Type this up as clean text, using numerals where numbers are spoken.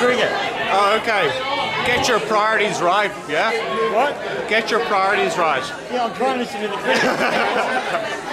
cricket. Oh, okay. Get your priorities right, yeah? What? Get your priorities right. Yeah, I'm trying to listen to the cricket.